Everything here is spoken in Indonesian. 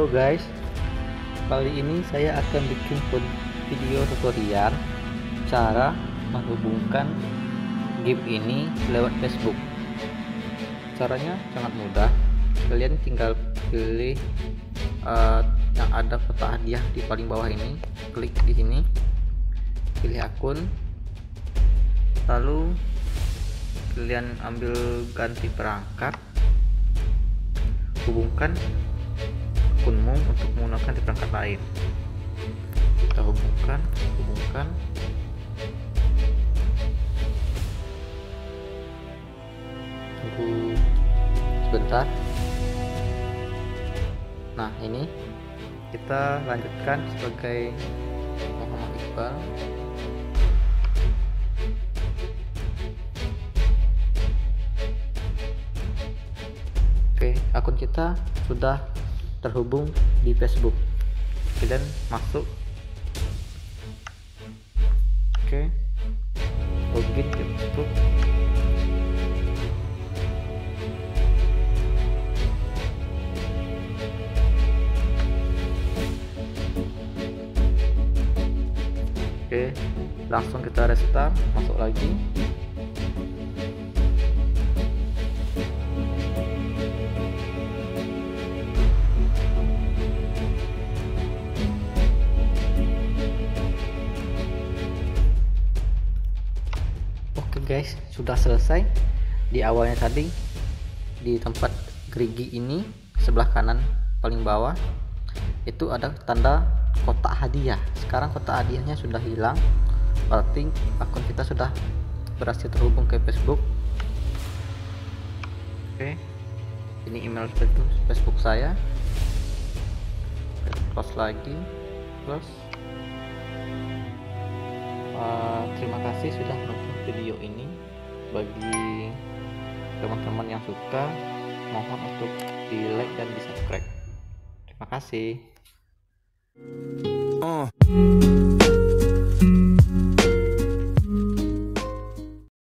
Halo guys, kali ini saya akan bikin video tutorial cara menghubungkan game ini lewat Facebook. Caranya sangat mudah. Kalian tinggal pilih yang ada kotak hadiah di paling bawah ini, klik di sini, pilih akun, lalu kalian ambil ganti perangkat, hubungkan akunmu untuk menggunakan di perangkat lain. Kita hubungkan tunggu sebentar. Nah, ini kita lanjutkan sebagai Muhammad Iqbal. Oke, akun kita sudah terhubung di Facebook. Kalian masuk, oke, login ke Facebook. Oke, langsung kita restart, masuk lagi. Oke guys, sudah selesai. Di awalnya tadi di tempat gerigi ini sebelah kanan paling bawah itu ada tanda kotak hadiah. Sekarang kotak hadiahnya sudah hilang, berarti akun kita sudah berhasil terhubung ke Facebook. Oke, ini email Facebook saya. Close lagi, close. Terima kasih sudah menonton video ini. Bagi teman-teman yang suka, mohon untuk di like dan di subscribe. Terima kasih.